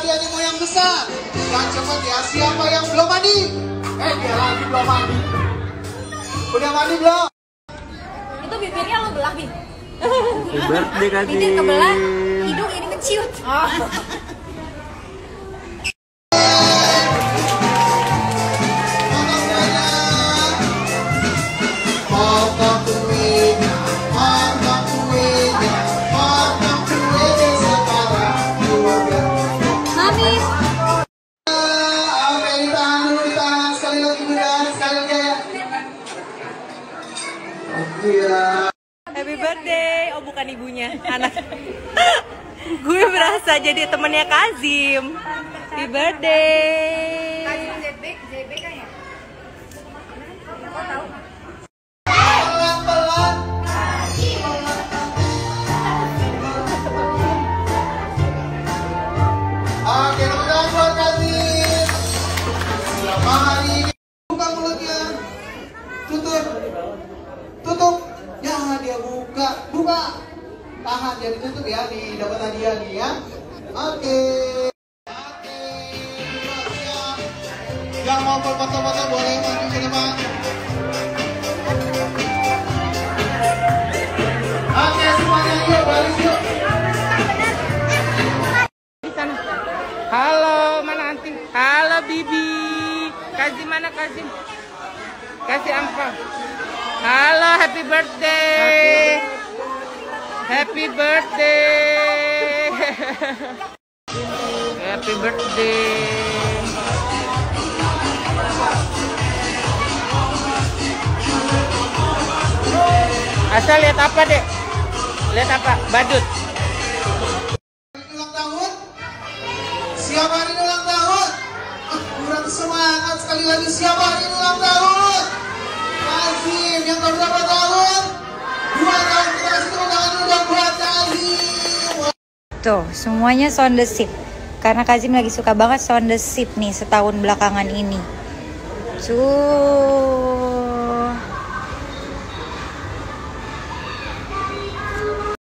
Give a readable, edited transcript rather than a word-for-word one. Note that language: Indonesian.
hadiahnya mau yang besar. Yang cepat ya, siapa yang belum mandi? Dia lagi belum mandi. Udah mandi belum? Itu bibirnya lo belah, Bin. Birthday Kazim. Bibir kebelah, hidung ini keciut. Happy birthday. Oh, bukan ibunya, anak. Gue berasa jadi temennya Kazim. Happy birthday. Kazim JB kan ya? Kau tahu? Pelan-pelan. Oke, teman-teman buat Kazim. Selamat hari ini. Buka mulutnya. Tutup. Ya, dia buka. Tahan, dia ditutup ya, dapat hadiah nih ya. Oke. Siap. Yang mau berfoto-foto boleh maju ke depan. Oke, semuanya yuk, baris yuk. Di sana. Halo, mana anting? Halo Bibi. Kazim mana Kazim? Kasih angpau. Halo, happy birthday. Happy birthday. Happy birthday. Asal lihat apa, Dek? Lihat apa? Badut. Ulang tahun? Siapa hari ini ulang tahun? Kurang semangat sekali lagi. Siapa hari ini ulang tahun? Kazim yang berapa tahun? 2 tahun. Kita kasih tepuk tangan dulu dong buat Kazim. Tuh, semuanya sound the ship. Karena Kazim lagi suka banget sound the ship nih setahun belakangan ini. Tuh.